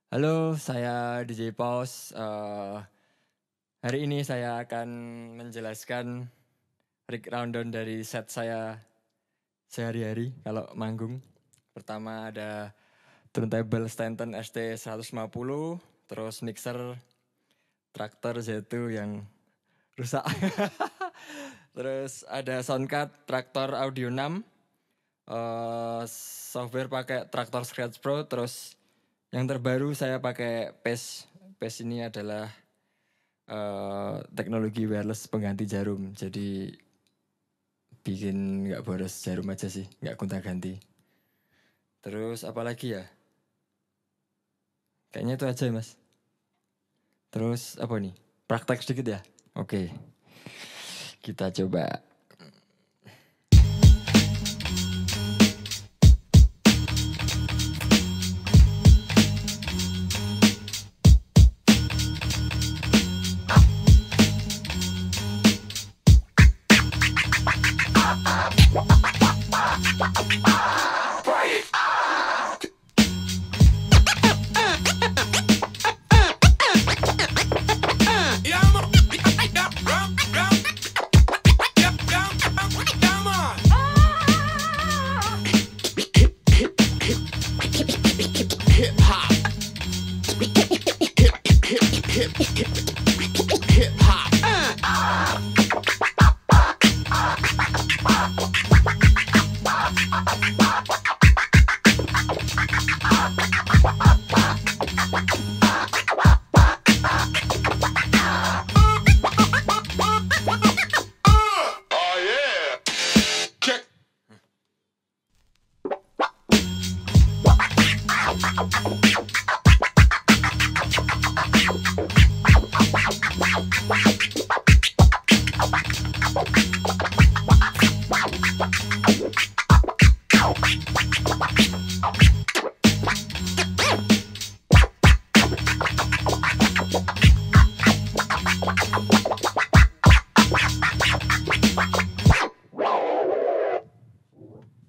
Halo, saya DJ Paus. Hari ini saya akan menjelaskan Rick Rundown dari set saya sehari-hari kalau manggung. Pertama ada turntable Stanton ST 150, terus mixer Traktor Z2 yang rusak. Terus ada soundcard Traktor Audio 6, software pakai Traktor Scratch Pro, terus yang terbaru saya pakai PES. PES ini adalah teknologi wireless pengganti jarum. Jadi bikin nggak boros jarum aja sih, nggak gonta-ganti. Terus apa lagi ya? Kayaknya itu aja mas. Terus apa nih? Praktek sedikit ya? Oke. Kita coba.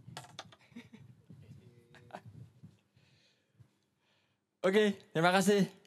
Oke, terima kasih.